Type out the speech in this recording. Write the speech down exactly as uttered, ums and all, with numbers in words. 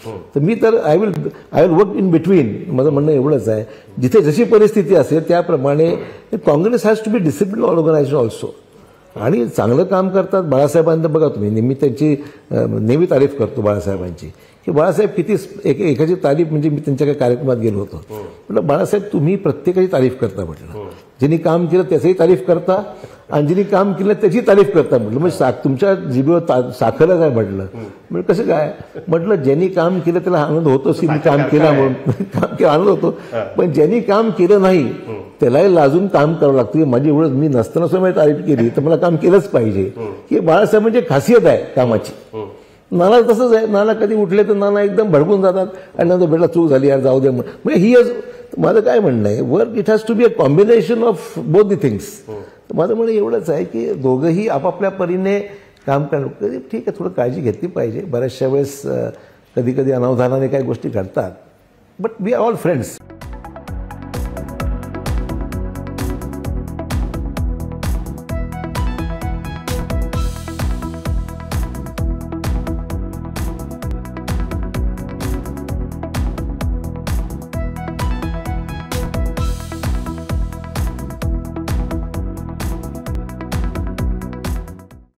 तर मी तर I will I will work in between. माझं म्हणणं एवढंच आहे, जिथे जशी परिस्थिती असेल त्याप्रमाणे Congress has to be discipline organisation also. आणि चांगलं काम करतात बाळासाहेबांना बघा तुम्ही, नेहमी त्यांची नेहमी तारीफ करतो बाळासाहेबांची, की बाळासाहेब किती एक एकाची तारीफ म्हणजे मी त्यांच्या काही कार्यक्रमात गेलो होतो, म्हटलं बाळासाहेब तुम्ही प्रत्येकाची तारीफ करता, म्हटलं ज्यांनी काम केलं त्याचंही तारीफ करता आणि ज्यांनी काम केलं त्याची तारीफ करता. म्हटलं म्हणजे सा तुमच्या जिभेवर साखरच आहे म्हटलं. म्हणजे कसं काय म्हटलं, ज्यांनी काम केलं त्याला आनंद होतोच की मी काम केला म्हणून काम केला आनंद होतो, पण ज्यांनी काम केलं नाही त्यालाही लाजून काम करावं लागतं. माझी एवढं मी नसताना सुद्धा माझी तारीफ केली तर मला काम केलंच पाहिजे. ही बाळासाहेब म्हणजे खासियत आहे कामाची. नाना तसंच आहे, नाना कधी उठले तर नाना एकदम भडकून जातात आणि नंतर भेटला चूक झाली यार जाऊ दे. म्हणजे ही माझं काय म्हणणं आहे, work it has to be a combination of both the things. माझं म्हणणं एवढंच आहे की दोघंही आपापल्या परीने काम करणं. कधी ठीक आहे थोडं काळजी घेतली पाहिजे, बऱ्याचशा वेळेस कधी कधी अनावधानाने काही गोष्टी घडतात, but we are all friends.